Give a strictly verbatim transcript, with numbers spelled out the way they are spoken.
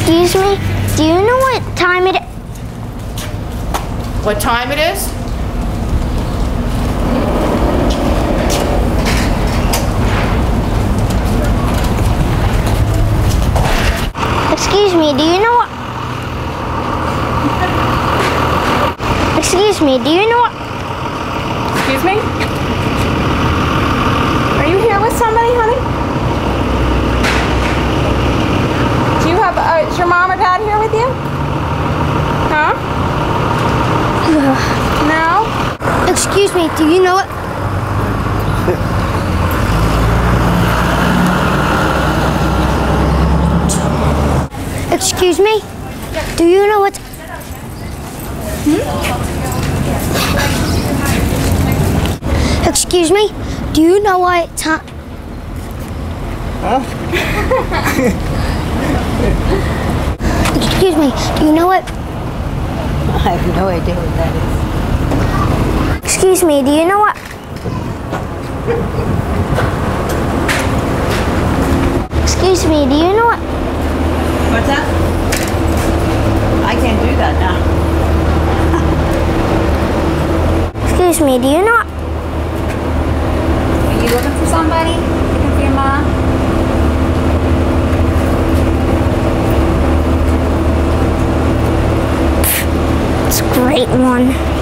Excuse me, do you know what time it is? What time it is? Excuse me, do you know what? Excuse me, do you know what? Excuse me? Are you here with somebody, honey? Do you have, uh, is your mom or dad here with you? Huh? No? Excuse me, do you know what? Excuse me, do you know what? Hmm? Excuse me, do you know what time? Huh? Excuse me, do you know what? I have no idea what that is. Excuse me, do you know what? Excuse me, do you know what? What's that? I can't do that now. Excuse me, do you know what? Are you looking for somebody? Looking for your mom? It's a great one.